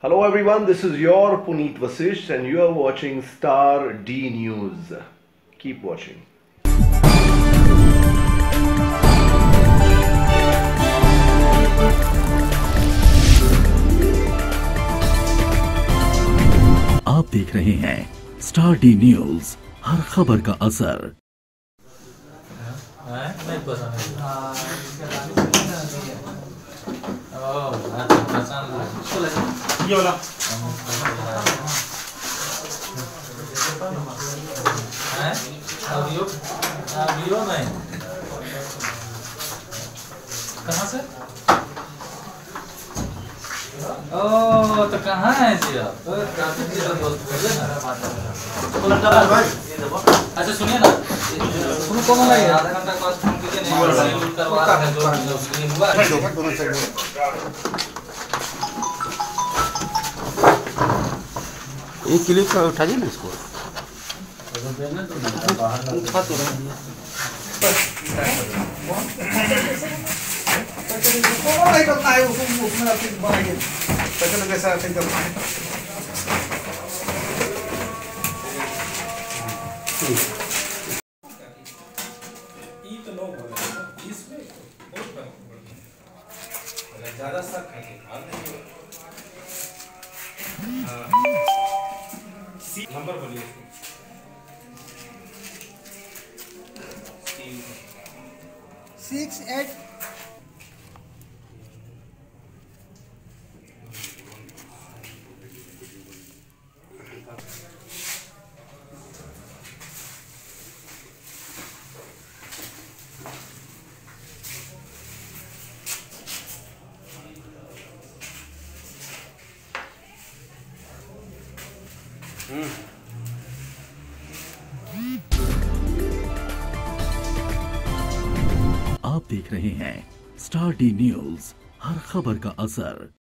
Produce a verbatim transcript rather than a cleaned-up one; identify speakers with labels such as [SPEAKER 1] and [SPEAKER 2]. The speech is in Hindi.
[SPEAKER 1] Hello everyone, this is your Puneet Vasish and you are watching Star D News. Keep watching.
[SPEAKER 2] आप देख रहे हैं स्टार डी न्यूज, हर खबर का असर।
[SPEAKER 3] ये वाला
[SPEAKER 4] ऑडियो ऑडियो नहीं कहाँ से? ओ तो कहाँ है जी आप? काफी देर तक दोस्त बोले ना। अच्छा सुनिए ना, सुनो कौन लगे आधा घंटा का फोन कीजिए नहीं करवा रहा है जो स्क्रीन हुआ दोनों साइड में।
[SPEAKER 5] एक क्लिप का उठा दिए ना इसको
[SPEAKER 4] उठा तो रहे हैं
[SPEAKER 3] कौन नहीं करना है उसको उसमें अपनी बनाइए पैसे कैसा ऐसे करना है। ये तो नो बोला इसमें बहुत ज्यादा सर खाएंगे हाल नहीं सी नंबर बोलिए
[SPEAKER 6] सिक्स एट
[SPEAKER 2] आप देख रहे हैं स्टार डी न्यूज, हर खबर का असर।